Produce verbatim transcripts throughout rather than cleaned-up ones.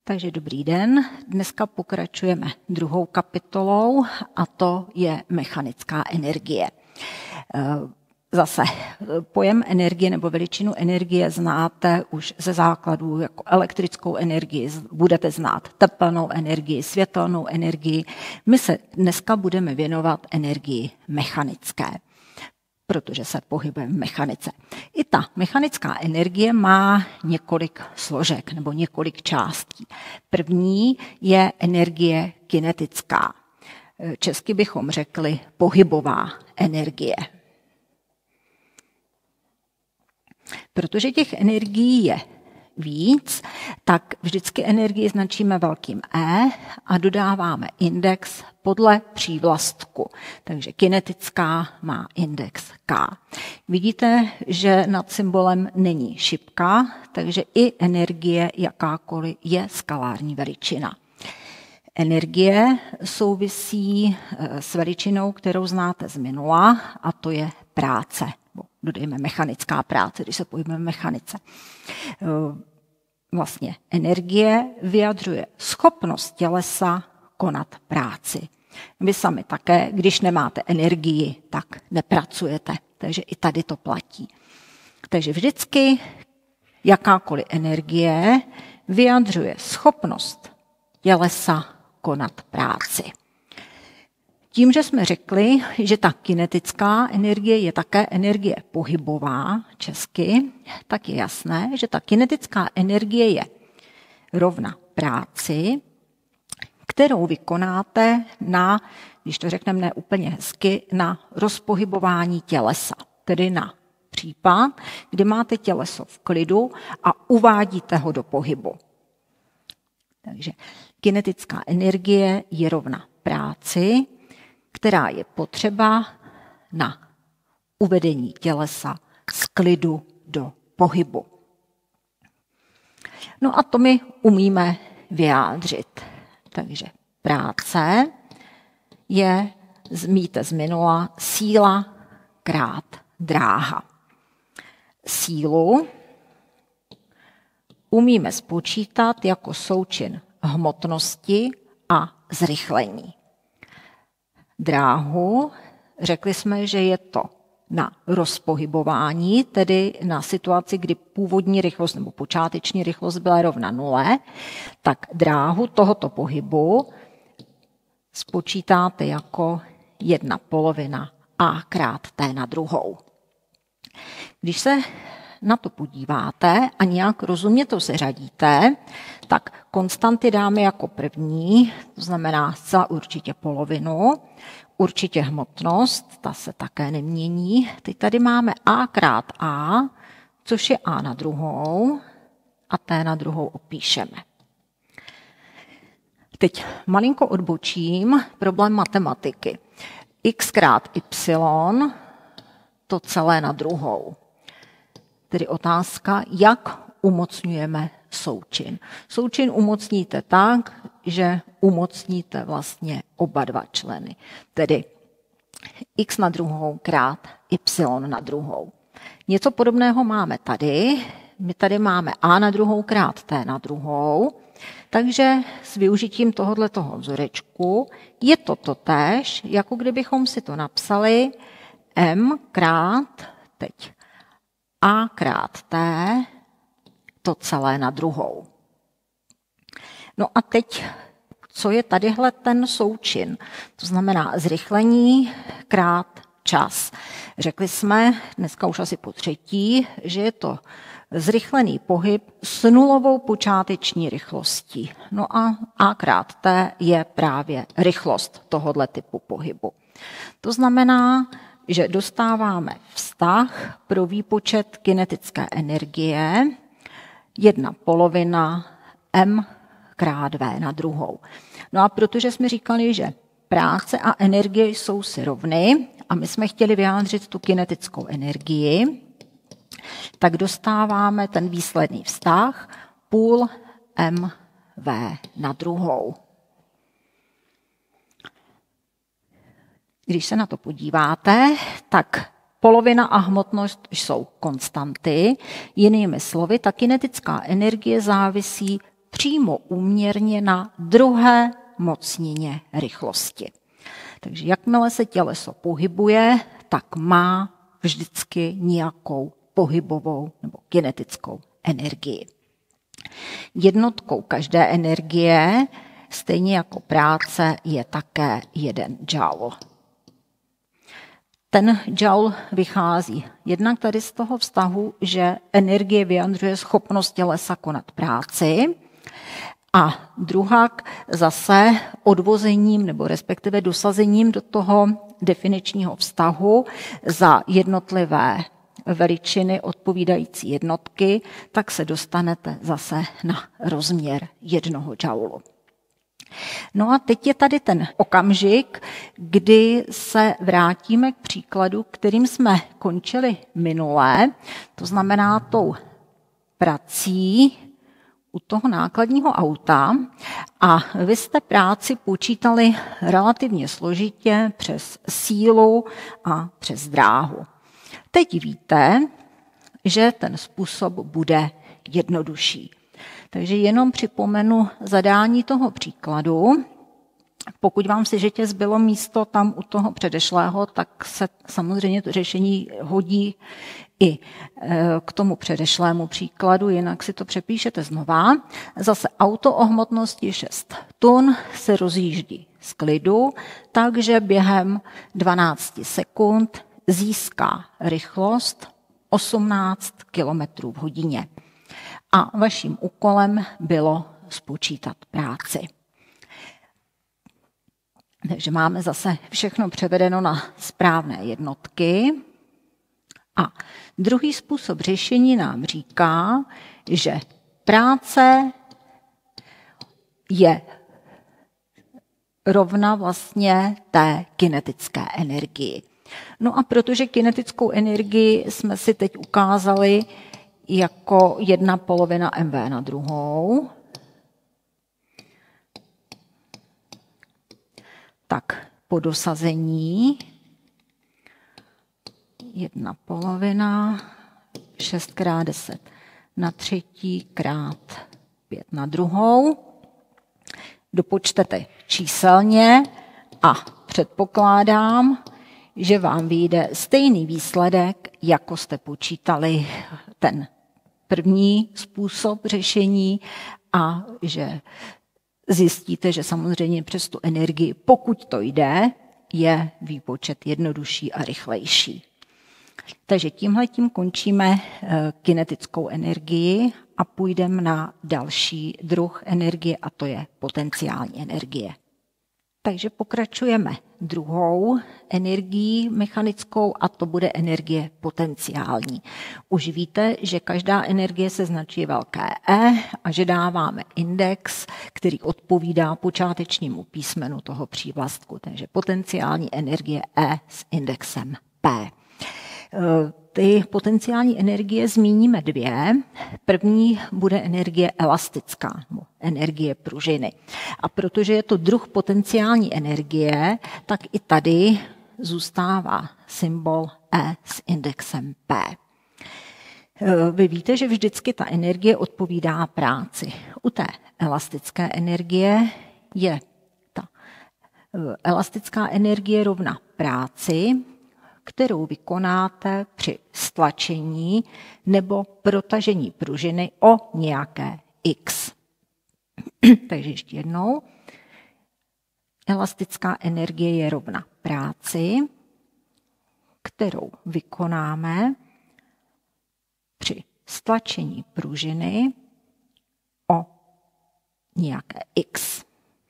Takže dobrý den, dneska pokračujeme druhou kapitolou a to je mechanická energie. Zase pojem energie nebo veličinu energie znáte už ze základů jako elektrickou energii, budete znát tepelnou energii, světelnou energii. My se dneska budeme věnovat energii mechanické, protože se pohybujeme v mechanice. I ta mechanická energie má několik složek nebo několik částí. První je energie kinetická. Česky bychom řekli pohybová energie. Protože těch energií je víc, tak vždycky energii značíme velkým E a dodáváme index podle přívlastku. Takže kinetická má index K. Vidíte, že nad symbolem není šipka, takže i energie jakákoliv je skalární veličina. Energie souvisí s veličinou, kterou znáte z minula, a to je práce. Dodejme mechanická práce, když se pohybujeme v mechanice. Vlastně energie vyjadřuje schopnost tělesa konat práci. Vy sami také, když nemáte energii, tak nepracujete. Takže i tady to platí. Takže vždycky jakákoliv energie vyjadřuje schopnost tělesa konat práci. Tím, že jsme řekli, že ta kinetická energie je také energie pohybová, česky, tak je jasné, že ta kinetická energie je rovna práci, kterou vykonáte na, když to řekneme ne úplně hezky, na rozpohybování tělesa, tedy na případ, kdy máte těleso v klidu a uvádíte ho do pohybu. Takže kinetická energie je rovna práci, která je potřeba na uvedení tělesa z klidu do pohybu. No a to my umíme vyjádřit. Takže práce je, zmíte z minula, síla krát dráha. Sílu umíme spočítat jako součin hmotnosti a zrychlení. Dráhu, řekli jsme, že je to na rozpohybování, tedy na situaci, kdy původní rychlost nebo počáteční rychlost byla rovna nule, tak dráhu tohoto pohybu spočítáte jako jedna polovina a krát t na druhou. Když se na to podíváte a nějak rozumně to seřadíte, tak konstanty dáme jako první, to znamená zcela určitě polovinu, určitě hmotnost, ta se také nemění. Teď tady máme a krát a, což je a na druhou a t na druhou opíšeme. Teď malinko odbočím, problém matematiky. X krát y, to celé na druhou. Tedy otázka, jak umocňujeme součin. Součin umocníte tak, že umocníte vlastně oba dva členy. Tedy x na druhou krát y na druhou. Něco podobného máme tady. My tady máme a na druhou krát t na druhou. Takže s využitím tohoto vzorečku je to totéž, jako kdybychom si to napsali m krát teď a krát t, to celé na druhou. No a teď, co je tadyhle ten součin? To znamená zrychlení krát čas. Řekli jsme, dneska už asi po třetí, že je to zrychlený pohyb s nulovou počáteční rychlostí. No a a krát t je právě rychlost tohoto typu pohybu. To znamená, že dostáváme vztah pro výpočet kinetické energie jedna polovina m krát v na druhou. No a protože jsme říkali, že práce a energie jsou si rovny a my jsme chtěli vyjádřit tu kinetickou energii, tak dostáváme ten výsledný vztah půl mv na druhou. Když se na to podíváte, tak polovina a hmotnost jsou konstanty. Jinými slovy, ta kinetická energie závisí přímo úměrně na druhé mocnině rychlosti. Takže jakmile se těleso pohybuje, tak má vždycky nějakou pohybovou nebo kinetickou energii. Jednotkou každé energie, stejně jako práce, je také jeden joule. Ten joule vychází jednak tady z toho vztahu, že energie vyjadřuje schopnost tělesa konat práci, a druhak zase odvozením nebo respektive dosazením do toho definičního vztahu za jednotlivé veličiny odpovídající jednotky, tak se dostanete zase na rozměr jednoho joulu. No a teď je tady ten okamžik, kdy se vrátíme k příkladu, kterým jsme končili minule, to znamená tou prací u toho nákladního auta, a vy jste práci počítali relativně složitě přes sílu a přes dráhu. Teď víte, že ten způsob bude jednodušší. Takže jenom připomenu zadání toho příkladu. Pokud vám si žitě zbylo místo tam u toho předešlého, tak se samozřejmě to řešení hodí i k tomu předešlému příkladu, jinak si to přepíšete znova. Zase auto o hmotnosti šest tun se rozjíždí z klidu, takže během dvanáct sekund získá rychlost osmnáct kilometrů v hodině. A vaším úkolem bylo spočítat práci. Takže máme zase všechno převedeno na správné jednotky. A druhý způsob řešení nám říká, že práce je rovna vlastně té kinetické energii. No a protože kinetickou energii jsme si teď ukázali jako jedna polovina mv na druhou, tak po dosazení jedna polovina, šest krát deset na třetí krát pět na druhou. Dopočtete číselně a předpokládám, že vám vyjde stejný výsledek, jako jste počítali ten první způsob řešení, a že zjistíte, že samozřejmě přes tu energii, pokud to jde, je výpočet jednodušší a rychlejší. Takže tímhletím končíme kinetickou energii a půjdeme na další druh energie, a to je potenciální energie. Takže pokračujeme druhou energií mechanickou, a to bude energie potenciální. Už víte, že každá energie se značí velké E a že dáváme index, který odpovídá počátečnímu písmenu toho přívlastku. Takže potenciální energie E s indexem P. Ty potenciální energie zmíníme dvě. První bude energie elastická, nebo energie pružiny. A protože je to druh potenciální energie, tak i tady zůstává symbol E s indexem P. Vy víte, že vždycky ta energie odpovídá práci. U té elastické energie je ta elastická energie rovna práci, kterou vykonáte při stlačení nebo protažení pružiny o nějaké x. Takže ještě jednou. Elastická energie je rovna práci, kterou vykonáme při stlačení pružiny o nějaké x.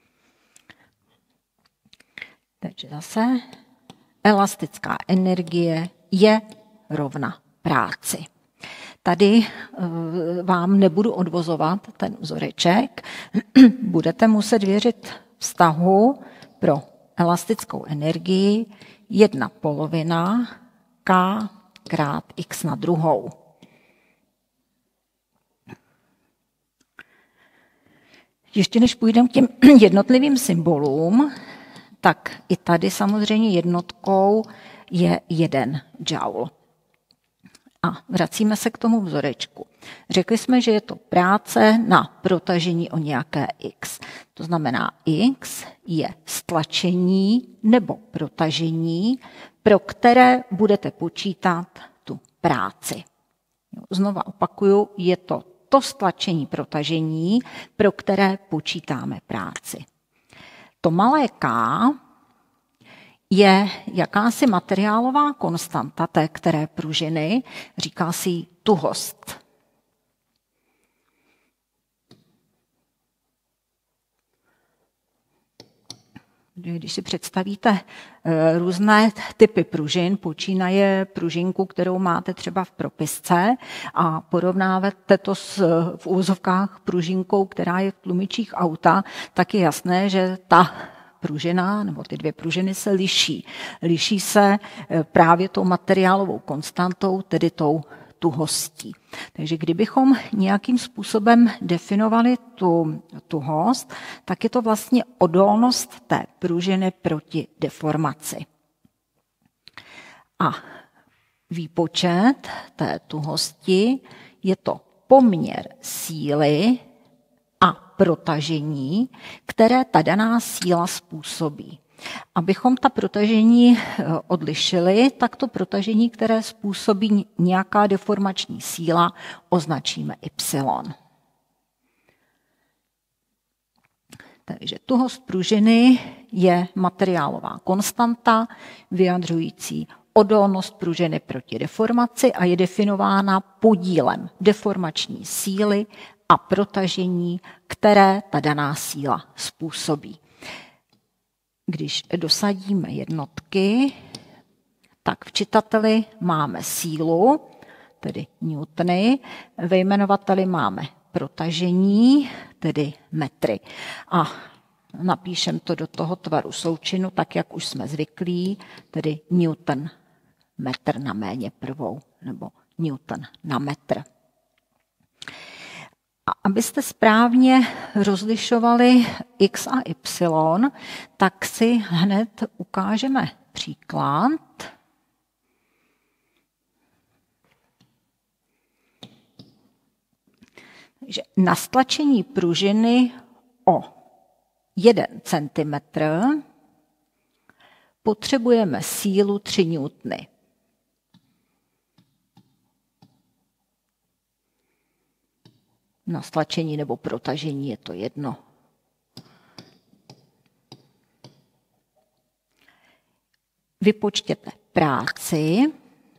Takže zase elastická energie je rovna práci. Tady vám nebudu odvozovat ten vzoreček, budete muset věřit vztahu pro elastickou energii jedna polovina k krát x na druhou. Ještě než půjdeme k těm jednotlivým symbolům, tak i tady samozřejmě jednotkou je jeden joule. A vracíme se k tomu vzorečku. Řekli jsme, že je to práce na protažení o nějaké x. To znamená, x je stlačení nebo protažení, pro které budete počítat tu práci. Znova opakuju, je to to stlačení protažení, pro které počítáme práci. To malé k je jakási materiálová konstanta té které pružiny, říká si jí tuhost. Když si představíte různé typy pružin, počínaje pružinku, kterou máte třeba v propisce a porovnáváte to s, v úvozovkách pružinkou, která je v tlumičích auta, tak je jasné, že ta pružina nebo ty dvě pružiny se liší. Liší se právě tou materiálovou konstantou, tedy tou tuhostí. Takže kdybychom nějakým způsobem definovali tu tuhost, tak je to vlastně odolnost té pružiny proti deformaci. A výpočet té tuhosti je to poměr síly a protažení, které ta daná síla způsobí. Abychom ta protažení odlišili, tak to protažení, které způsobí nějaká deformační síla, označíme y. Takže tuhost pružiny je materiálová konstanta vyjadřující odolnost pružiny proti deformaci a je definována podílem deformační síly a protažení, které ta daná síla způsobí. Když dosadíme jednotky, tak v čitateli máme sílu, tedy newtony, ve jmenovateli máme protažení, tedy metry. A napíšem to do toho tvaru součinu, tak jak už jsme zvyklí, tedy newton metr na méně prvou, nebo newton na metr. A abyste správně rozlišovali x a y, tak si hned ukážeme příklad. Takže na stlačení pružiny o jeden centimetr potřebujeme sílu tři newtony. Na stlačení nebo protažení je to jedno. Vypočtěte práci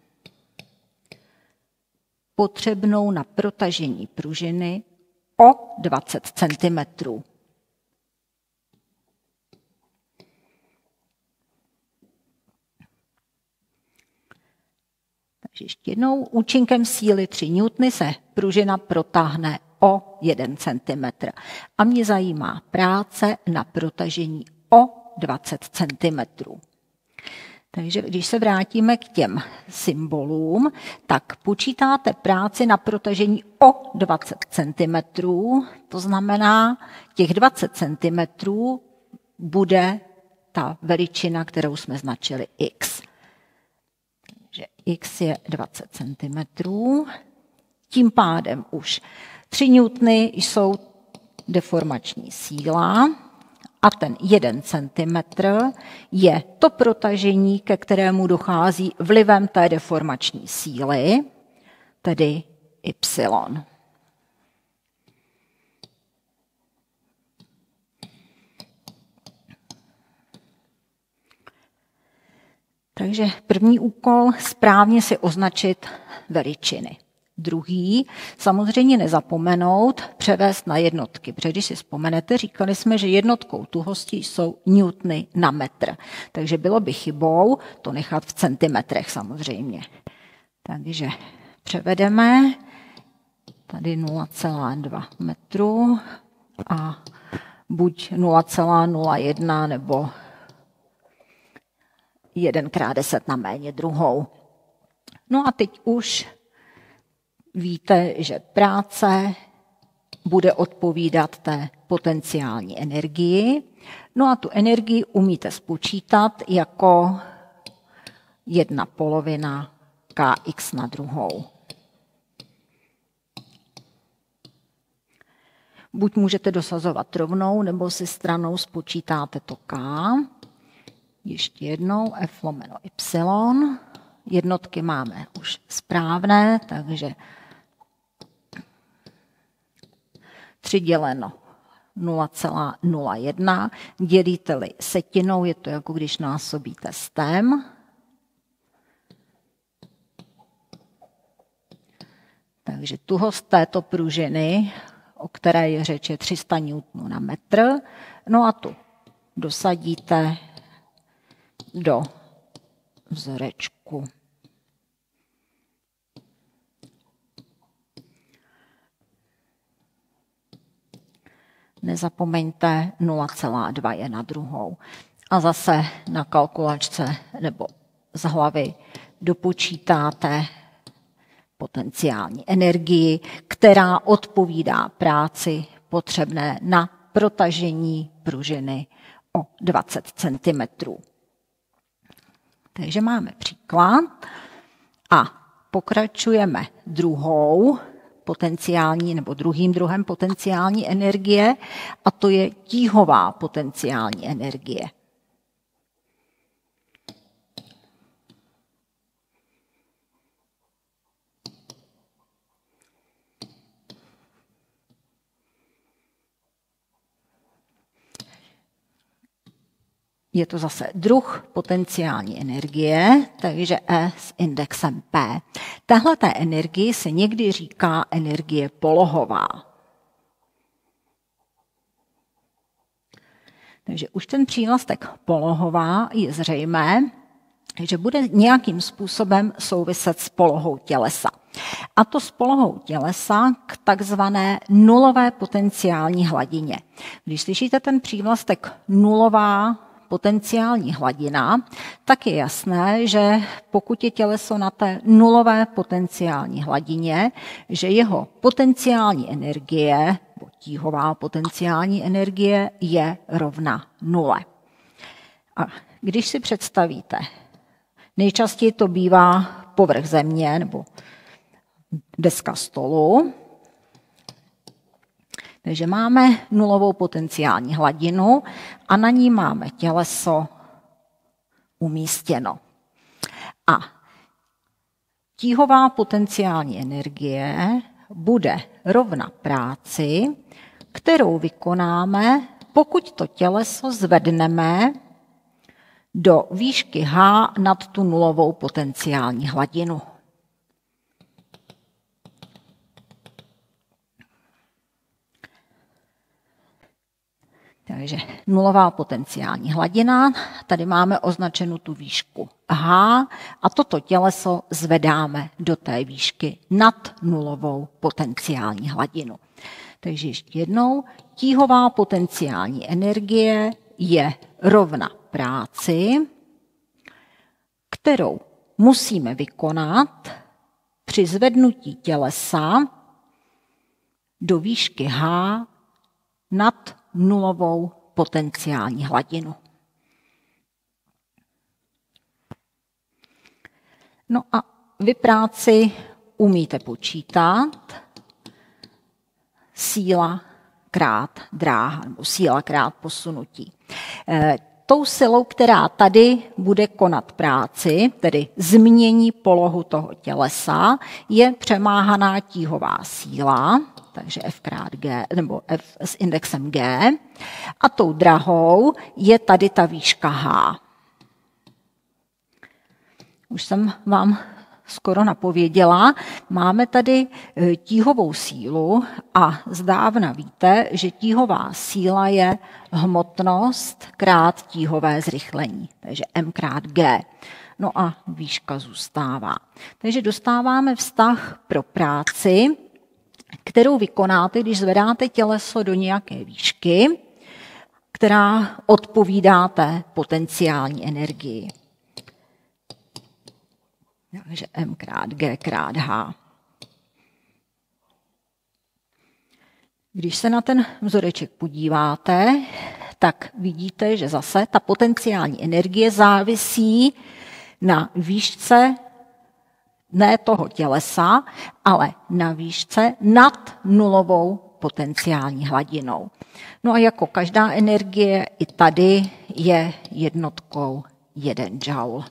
potřebnou na protažení pružiny o dvacet centimetrů. Takže ještě jednou, účinkem síly tři newtony se pružina protáhne o jeden centimetr. A mě zajímá práce na protažení o dvacet centimetrů. Takže když se vrátíme k těm symbolům, tak počítáte práci na protažení o dvacet centimetrů, to znamená, těch dvacet centimetrů bude ta veličina, kterou jsme značili x. Takže x je dvacet centimetrů, tím pádem už tři newtony jsou deformační síla a ten jeden centimetr je to protažení, ke kterému dochází vlivem té deformační síly, tedy y. Takže první úkol, správně si označit veličiny. Druhý, samozřejmě nezapomenout převést na jednotky. Protože když si vzpomenete, říkali jsme, že jednotkou tuhosti jsou newtony na metr. Takže bylo by chybou to nechat v centimetrech samozřejmě. Takže převedeme tady nula celá dva metru a buď nula celá nula jedna nebo jeden krát deset na méně druhou. No a teď už víte, že práce bude odpovídat té potenciální energii. No a tu energii umíte spočítat jako jedna polovina kx na druhou. Buď můžete dosazovat rovnou, nebo si stranou spočítáte to k. Ještě jednou f lomeno y. Jednotky máme už správné, takže tři děleno nula celá nula jedna. Dělíte-li setinou, je to jako když násobíte stem. Takže tuhost této pružiny, o které je řeč, je tři sta newtonů na metr. No a tu dosadíte do vzorečku. Nezapomeňte, nula celá dva je na druhou. A zase na kalkulačce nebo z hlavy dopočítáte potenciální energii, která odpovídá práci potřebné na protažení pružiny o dvacet centimetrů. Takže máme příklad a pokračujeme druhou potenciální nebo druhým druhem potenciální energie a to je tíhová potenciální energie. Je to zase druh potenciální energie, takže E s indexem P. Tahleté energii se někdy říká energie polohová. Takže už ten přívlastek polohová je zřejmé, že bude nějakým způsobem souviset s polohou tělesa. A to s polohou tělesa k takzvané nulové potenciální hladině. Když slyšíte ten přívlastek nulová potenciální hladina, tak je jasné, že pokud je těleso na té nulové potenciální hladině, že jeho potenciální energie, nebo tíhová potenciální energie, je rovna nule. A když si představíte, nejčastěji to bývá povrch země nebo deska stolu, takže máme nulovou potenciální hladinu a na ní máme těleso umístěno. A tíhová potenciální energie bude rovna práci, kterou vykonáme, pokud to těleso zvedneme do výšky h nad tu nulovou potenciální hladinu. Takže nulová potenciální hladina, tady máme označenou tu výšku h a toto těleso zvedáme do té výšky nad nulovou potenciální hladinu. Takže ještě jednou, tíhová potenciální energie je rovna práci, kterou musíme vykonat při zvednutí tělesa do výšky h nad nulovou potenciální hladinu. No a vy práci umíte počítat. Síla krát dráha, nebo síla krát posunutí. E, tou silou, která tady bude konat práci, tedy změní polohu toho tělesa, je přemáhaná tíhová síla, takže F krát G, nebo F s indexem G. A tou drahou je tady ta výška H. Už jsem vám skoro napověděla, máme tady tíhovou sílu a zdávna víte, že tíhová síla je hmotnost krát tíhové zrychlení, takže M krát G. No a výška zůstává. Takže dostáváme vztah pro práci, kterou vykonáte, když zvedáte těleso do nějaké výšky, která odpovídá té potenciální energii. Takže M krát G krát H. Když se na ten vzoreček podíváte, tak vidíte, že zase ta potenciální energie závisí na výšce ne toho tělesa, ale na výšce nad nulovou potenciální hladinou. No a jako každá energie, i tady je jednotkou jeden joule.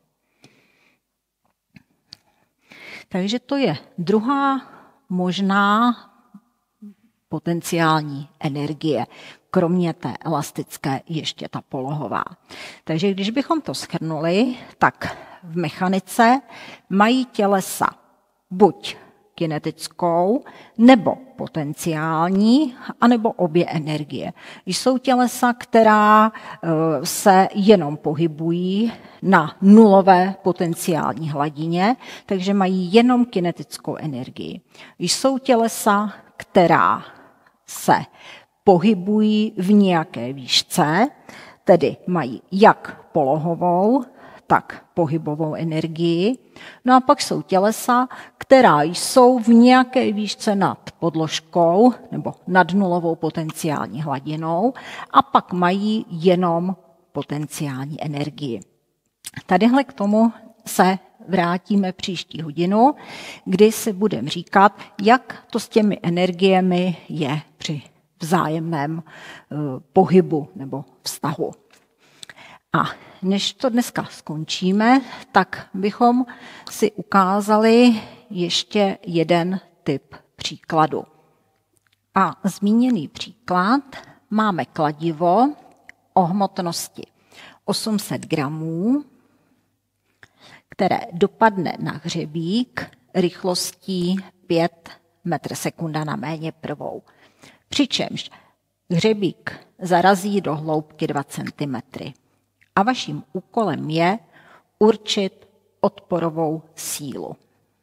Takže to je druhá možná potenciální energie, kromě té elastické ještě ta polohová. Takže když bychom to shrnuli, tak v mechanice mají tělesa buď kinetickou, nebo potenciální, anebo obě energie. Jsou tělesa, která se jenom pohybují na nulové potenciální hladině, takže mají jenom kinetickou energii. Jsou tělesa, která se pohybují v nějaké výšce, tedy mají jak polohovou, tak pohybovou energii. No a pak jsou tělesa, která jsou v nějaké výšce nad podložkou nebo nad nulovou potenciální hladinou a pak mají jenom potenciální energii. Tadyhle k tomu se vrátíme příští hodinu, kdy si budeme říkat, jak to s těmi energiemi je při vzájemném pohybu nebo vztahu. A než to dneska skončíme, tak bychom si ukázali ještě jeden typ příkladu. A zmíněný příklad máme kladivo o hmotnosti osm set gramů, které dopadne na hřebík rychlostí pět metrů sekunda na méně prvou. Přičemž hřebík zarazí do hloubky dva centimetry. A vaším úkolem je určit odporovou sílu.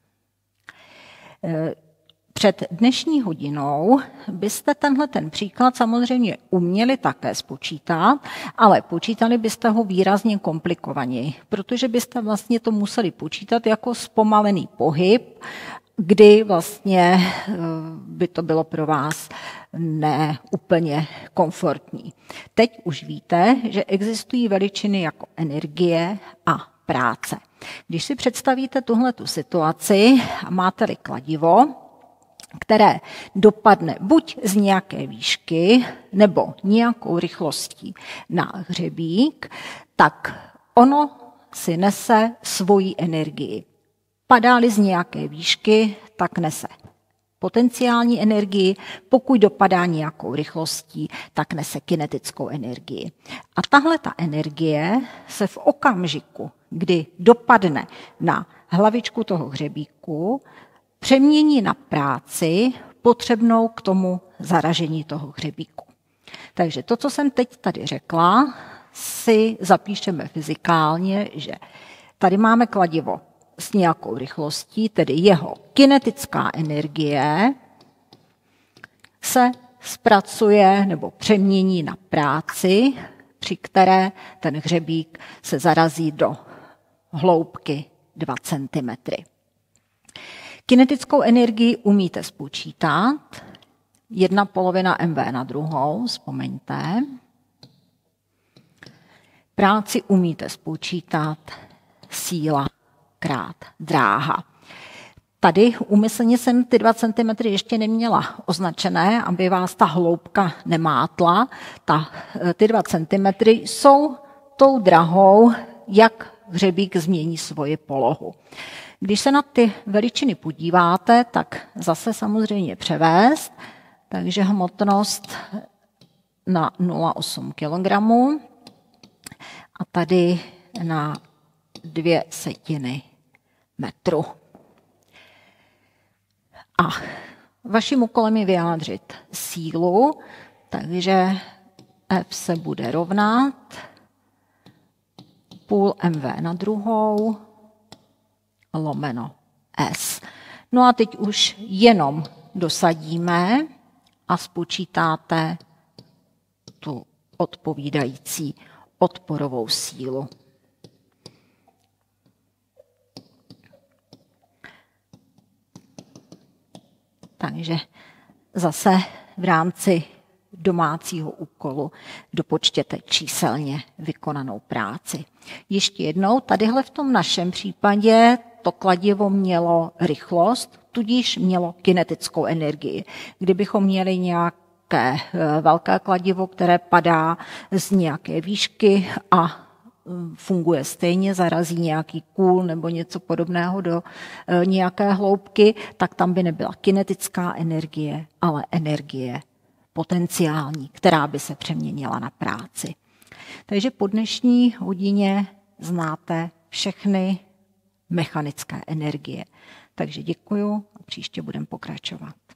Před dnešní hodinou byste tenhle ten příklad samozřejmě uměli také spočítat, ale počítali byste ho výrazně komplikovaněji, protože byste vlastně to museli počítat jako zpomalený pohyb, kdy vlastně by to bylo pro vás ne úplně komfortní. Teď už víte, že existují veličiny jako energie a práce. Když si představíte tuhletu situaci a máte-li kladivo, které dopadne buď z nějaké výšky nebo nějakou rychlostí na hřebík, tak ono si nese svoji energii. Padá-li z nějaké výšky, tak nese potenciální energii, pokud dopadá nějakou rychlostí, tak nese kinetickou energii. A tahle ta energie se v okamžiku, kdy dopadne na hlavičku toho hřebíku, přemění na práci potřebnou k tomu zaražení toho hřebíku. Takže to, co jsem teď tady řekla, si zapíšeme fyzikálně, že tady máme kladivo s nějakou rychlostí, tedy jeho kinetická energie se zpracuje nebo přemění na práci, při které ten hřebík se zarazí do hloubky dva centimetry. Kinetickou energii umíte spočítat, jedna polovina mv na druhou, vzpomeňte. Práci umíte spočítat, síla krát dráha. Tady úmyslně jsem ty dva centimetry ještě neměla označené, aby vás ta hloubka nemátla. Ta, ty dva centimetry jsou tou drahou, jak hřebík změní svoji polohu. Když se na ty veličiny podíváte, tak zase samozřejmě převést, takže hmotnost na nula celá osm kilogramů a tady na dvě setiny metru. A vaším úkolem je vyjádřit sílu, takže F se bude rovnat půl mv na druhou lomeno S. No a teď už jenom dosadíme a spočítáte tu odpovídající odporovou sílu. Takže zase v rámci domácího úkolu dopočtěte číselně vykonanou práci. Ještě jednou, tadyhle v tom našem případě to kladivo mělo rychlost, tudíž mělo kinetickou energii. Kdybychom měli nějaké velké kladivo, které padá z nějaké výšky a funguje stejně, zarazí nějaký kůl nebo něco podobného do nějaké hloubky, tak tam by nebyla kinetická energie, ale energie potenciální, která by se přeměnila na práci. Takže po dnešní hodině znáte všechny mechanické energie. Takže děkuju a příště budeme pokračovat.